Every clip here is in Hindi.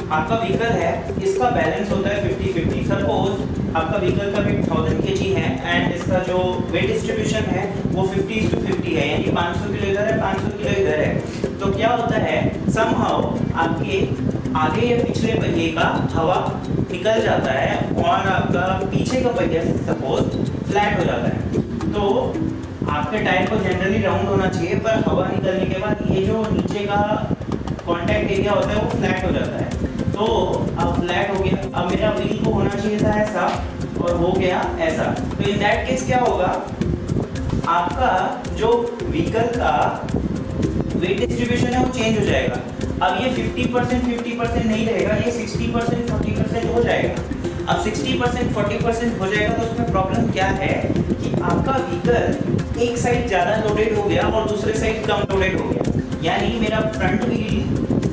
आपका व्हीकल है, इसका बैलेंस होता है 50-50। सपोज आपका व्हीकल का वेट 1000 kg है एंड इसका जो वेट डिस्ट्रीब्यूशन है वो 50:50 है, यानी 500 किलो इधर है, 500 किलो इधर है। तो क्या होता है, समहाउ आपके आगे या पिछले पहिए का हवा निकल जाता है और आपका पीछे का पहिया सपोज फ्लैट हो जाता है। तो आपके टायर को जनरली राउंड होना चाहिए, पर हवा निकलने के बाद ये जो नीचे का कॉन्टैक्ट एरिया होता है वो फ्लैट हो जाता है। तो अब फ्लैट हो गया, अब मेरा व्हील को होना चाहिए था ऐसा और हो गया ऐसा। तो इन दैट केस क्या होगा, आपका जो व्हीकल का वेट डिस्ट्रीब्यूशन है वो चेंज हो जाएगा। अब ये 50% नहीं रहेगा, ये 60% 40% हो जाएगा। अब 60% 40% हो जाएगा तो उसमें प्रॉब्लम क्या है कि आपका व्हीकल एक साइड ज़्यादा लोडेड हो गया और दूसरे साइड कम लोडेड हो गया, यानी मेरा फ्रंट व्हील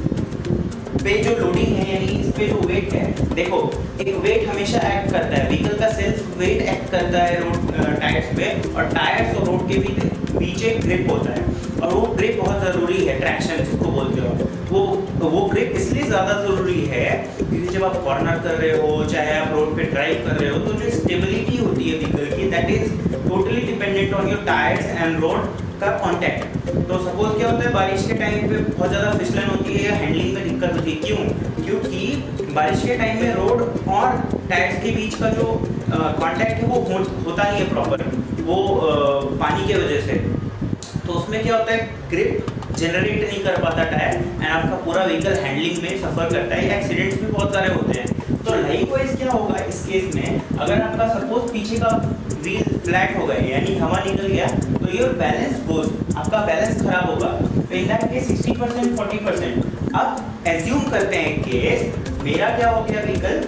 पे जो लोडिंग है, यानी इस पे जो वेट है, देखो एक वेट हमेशा एक्ट करता है, व्हीकल का सेल्फ वेट एक्ट करता है रोड टायर्स पे, और टायर्स और रोड के बीच एक ग्रिप होता है, और वो ग्रिप बहुत ज़रूरी है, ट्रैक्शन जिसको बोलते हो। वो ग्रिप इसलिए ज़्यादा ज़रूरी है क्योंकि जब आप कॉर्नर कर रहे हो, चाहे आप रोड पे ड्राइव कर रहे हो, तो जो स्टेबिलिटी होती है व्हीकल की, that is totally dependent on your tyres and road का कांटेक्ट। तो सपोज क्या होता है, बारिश के टाइम पे बहुत ज़्यादा फिसलन होती है या हैंडलिंग में दिक्कत होती है। क्यों? क्योंकि बारिश के टाइम में रोड और टायर्स के बीच का जो कांटेक्ट है वो होता नहीं है प्रॉपर, वो पानी की वजह से। तो उसमें क्या होता है, ग्रिप जनरेट नहीं कर पाता टायर एंड आपका पूरा व्हीकल हैंडलिंग में सफ़र करता है। एक्सीडेंट्स भी बहुत सारे होते हैं। तो लाइकवाइज क्या होगा इस केस में, अगर आपका सपोज पीछे का व्हील फ्लैट हो गया यानी हवा निकल गया, तो योर बैलेंस गोज, आपका बैलेंस खराब होगा। तो इन दैट केस 60% 40%। अब एज्यूम करते हैं केस मेरा क्या हो गया व्हीकल,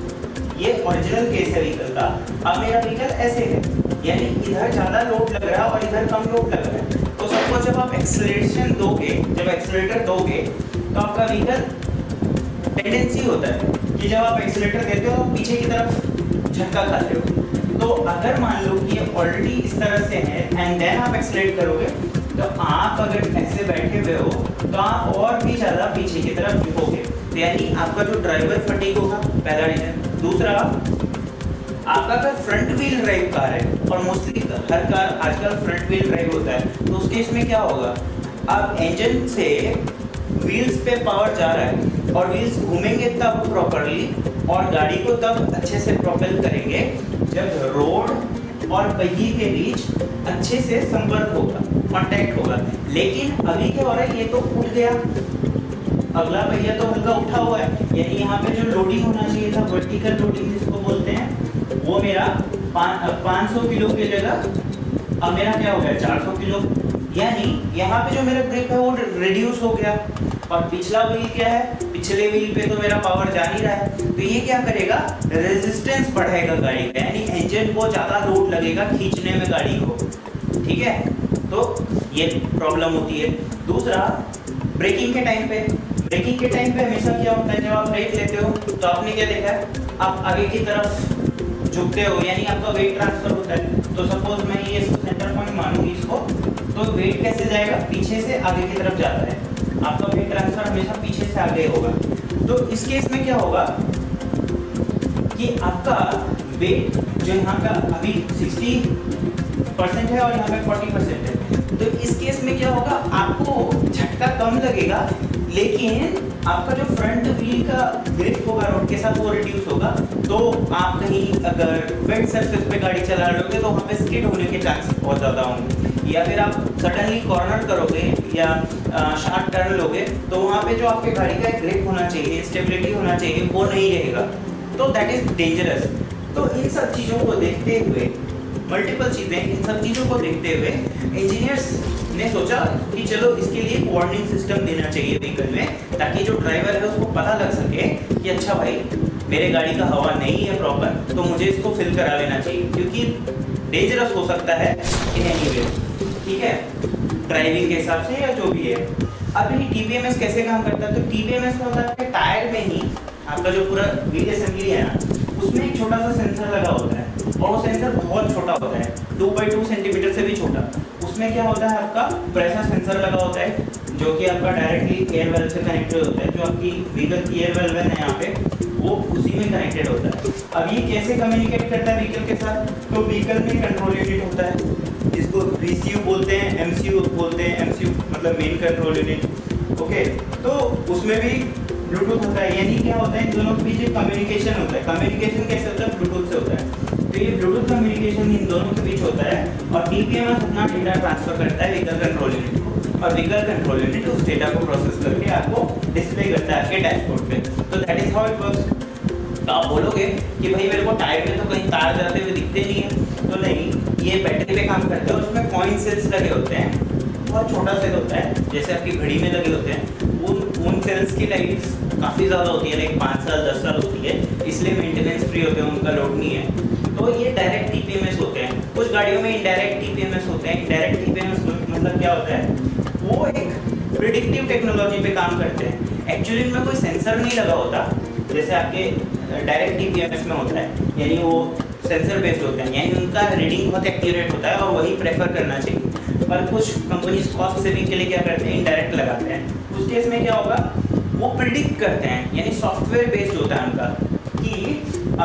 ये ओरिजिनल केस है व्हीकल का। अब मेरा व्हीकल ऐसे है, यानी इधर ज़्यादा लोड लग रहा है और इधर कम लोड लग रहा है। तो सपोज जब आप एक्सेलरेशन दोगे, जब एक्सेलरेटर दोगे, तो आपका व्हीकल टेंडेंसी होता है कि जब आप एक्सेलरेटर देते हो तो पीछे की तरफ झटका खाते हो। तो अगर मान लो कि ये ऑलरेडी इस तरह से है एंड देन आप एक्सेलरेट करोगे, तो आप अगर ऐसे बैठे हुए हो तो आप और भी ज़्यादा पीछे की तरफ झुकोगे, तो यानी आपका जो ड्राइवर फटीग होगा, पहला रीजन। दूसरा, आपका अगर फ्रंट व्हील ड्राइव कार है, और मोस्टली हर कार आजकल फ्रंट व्हील ड्राइव होता है, तो उस केस में क्या होगा, अब इंजन से व्हील्स पे पावर जा रहा है और व्हील्स घूमेंगे तब प्रॉपरली और गाड़ी को तब अच्छे से प्रोपेल करेंगे जब रोड और पहिए के बीच अच्छे से संपर्क होगा, कांटेक्ट होगा। लेकिन अभी क्या हो रहा है, ये तो उठ गया, अगला पहिया तो हल्का उठा हुआ है, यानी यहाँ पे जो लोडिंग होना चाहिए था, वर्टिकल लोडिंग जिसको बोलते हैं, वो मेरा 500 किलो की जगह अब मेरा क्या हो गया 400 किलो, यानी यहाँ पे जो मेरा ग्रिप है वो रिड्यूस हो गया। और पिछला व्हील क्या है, पिछले व्हील पे तो मेरा पावर जा नहीं रहा है, तो ये क्या करेगा, रेजिस्टेंस बढ़ाएगा गाड़ी का, यानी इंजन को ज़्यादा लोड लगेगा खींचने में गाड़ी को। ठीक है, तो ये प्रॉब्लम होती है। दूसरा, ब्रेकिंग के टाइम पे, ब्रेकिंग के टाइम पे हमेशा क्या होता है, जब आप ब्रेक लेते हो तो आपने क्या देखा है, आप आगे की तरफ झुकते हो, यानी आपका वेट ट्रांसफर होता है। तो सपोज मैं ये सेंटर पॉइंट मानूंगी इसको, तो वेट कैसे जाएगा, पीछे से आगे की तरफ जाता है, आपका वेट ट्रांसफर हमेशा पीछे से आगे होगा। तो इस केस में क्या होगा कि आपका वेट जो यहाँ का अभी 60% है और यहाँ पे 40% है, तो इस केस में क्या होगा, आपको झटका कम लगेगा, लेकिन आपका जो फ्रंट व्हील का ग्रिप होगा रोड के साथ वो रिड्यूस होगा। तो आप कहीं अगर वेट सरफेस पे गाड़ी चला रहे होगे तो वहाँ पे स्किड होने के चांसेस बहुत ज़्यादा होंगे, या फिर आप सडनली कॉर्नर करोगे या शार्प टर्न लोगे तो वहाँ पे जो आपके गाड़ी का ग्रिप होना चाहिए, स्टेबिलिटी होना चाहिए, वो नहीं रहेगा, तो दैट इज डेंजरस। तो इन सब चीज़ों को देखते हुए, मल्टीपल चीज़ें, इन सब चीज़ों को देखते हुए इंजीनियर्स ने सोचा कि चलो इसके लिए एक वार्निंग सिस्टम देना चाहिए व्हीकल में, ताकि जो ड्राइवर है उसको पता लग सके कि अच्छा भाई मेरे गाड़ी का हवा नहीं है प्रॉपर, तो मुझे इसको फिल करा लेना चाहिए, क्योंकि डेंजरस हो सकता है इन एनी वे। ठीक है, ड्राइविंग के हिसाब से या जो भी है। अभी TPMS कैसे काम करता है, तो TPMS में होता है टायर में ही आपका जो पूरा व्हील असेंबली है ना, उसमें एक छोटा सा सेंसर लगा होता है, और वो सेंसर बहुत छोटा होता है, 2x2 सेंटीमीटर से भी छोटा। उसमें क्या होता है, आपका प्रेशर सेंसर लगा होता है, जो कि आपका डायरेक्टली एयर वेल से कनेक्टेड होता है। जो आपकी व्हीकल की एयर वेल है यहाँ पे, वो उसी में कनेक्टेड होता है। अब ये कैसे कम्युनिकेट करता है व्हीकल के साथ? तो व्हीकल में कंट्रोल यूनिट होता है, जिसको VCU बोलते हैं, MCU बोलते हैं। MCU मतलब मेन कंट्रोल यूनिट। ओके, तो उसमें भी ब्लूटूथ होता है। यानी क्या होता है, इन दोनों के बीच एक कम्युनिकेशन होता है। कम्युनिकेशन कैसे होता है? ब्लूटूथ से होता है। तो ये ब्लूटूथ कम्युनिकेशन इन दोनों के बीच होता है और TPMS अपना डेटा ट्रांसफर करता है व्हीकल कंट्रोल यूनिट को, और व्हीकल कंट्रोल यूनिट उस डेटा को प्रोसेस करके आपको डिस्प्ले करता है आपके डैशबोर्ड पे। तो that is how it works. तो आप बोलोगे कि भाई मेरे को टायर में तो कहीं तार जाते हुए दिखते नहीं है। तो नहीं, ये बैटरी पे काम करते हैं और उसमें कॉइन सेल्स लगे होते हैं। बहुत छोटा सेल होता है, जैसे आपकी घड़ी में लगे होते हैं। उन सेल्स की लाइफ काफ़ी ज़्यादा होती है, लाइक 5 साल 10 साल होती है, इसलिए मेंटेनेंस फ्री होते हैं, उनका लोड नहीं है। तो ये डायरेक्ट TPMS होते हैं। कुछ गाड़ियों में इनडायरेक्ट TPMS होते हैं। इनडायरेक्ट TPMS मतलब क्या होता है? वो एक प्रिडिक्टिव टेक्नोलॉजी पे काम करते हैं। एक्चुअली इनमें कोई सेंसर नहीं लगा होता, जैसे आपके डायरेक्ट TPMS में होता है। यानी वो सेंसर बेस्ड होते हैं, यानी उनका रीडिंग बहुत एक्यूरेट होता है और वही प्रेफर करना चाहिए। पर कुछ कंपनीज कॉस्ट सेविंग के लिए क्या करते हैं? इनडायरेक्ट लगाते हैं। उस केस में क्या होगा? वो प्रिडिक्ट करते हैं, यानी सॉफ्टवेयर बेस्ड होता है उनका, कि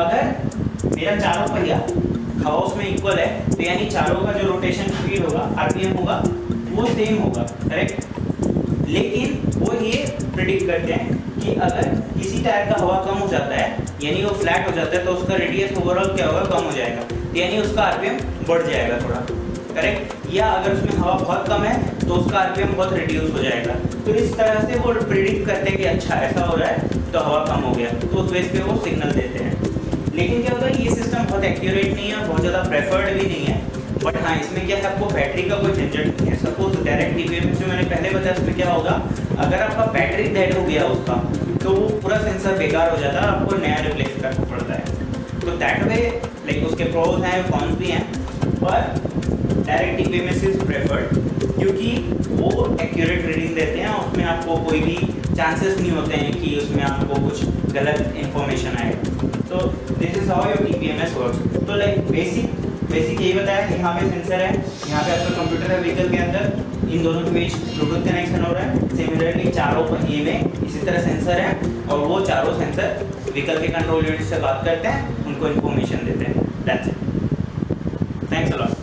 अगर मेरा चारों पहिया हवा उसमें इक्वल है, तो यानी चारों का जो रोटेशन स्पीड होगा, RPM होगा, वो सेम होगा, करेक्ट। लेकिन वो ये प्रिडिक्ट करते हैं कि अगर किसी टायर का हवा कम हो जाता है, यानी वो फ्लैट हो जाता है, तो उसका रेडियस ओवरऑल क्या होगा? कम हो जाएगा, यानी उसका RPM बढ़ जाएगा थोड़ा, करेक्ट। या अगर उसमें हवा बहुत कम है तो उसका RPM बहुत रिड्यूस हो जाएगा। तो इस तरह से वो प्रिडिक्ट करते हैं कि अच्छा ऐसा हो रहा है तो हवा कम हो गया, तो उस बेस पे वो सिग्नल देते हैं। लेकिन क्या होता है, ये सिस्टम बहुत एक्यूरेट नहीं है, बहुत ज़्यादा प्रेफर्ड भी नहीं है। बट हाँ, इसमें क्या है, आपको बैटरी का कोई झंझट नहीं है। सपोज डायरेक्ट TPMS जो मैंने पहले बताया, उसमें क्या होगा, अगर आपका बैटरी डेड हो गया उसका, तो वो पूरा सेंसर बेकार हो जाता है, आपको नया रिप्लेस करना पड़ता है। तो दैट वे लाइक उसके प्रोज हैं, कॉन्स भी हैं, पर डायरेक्ट TPMS इज प्रेफर्ड क्योंकि वो एक्यूरेट रीडिंग देते हैं और उसमें आपको कोई भी चांसेस नहीं होते हैं कि उसमें आपको कुछ गलत इन्फॉर्मेशन आए। तो this is how your TPMS works. तो लाइक बेसिक यही बताया, यहाँ पे सेंसर है, यहाँ पे आपका कंप्यूटर है व्हीकल के अंदर, इन दोनों के बीच ब्लूटूथ कनेक्शन हो रहा है। सिमिलरली चारों पहिए में इसी तरह सेंसर है और वो चारों सेंसर व्हीकल के कंट्रोल यूनिट से बात करते हैं, उनको इन्फॉर्मेशन देते हैं। That's it. Thanks a lot.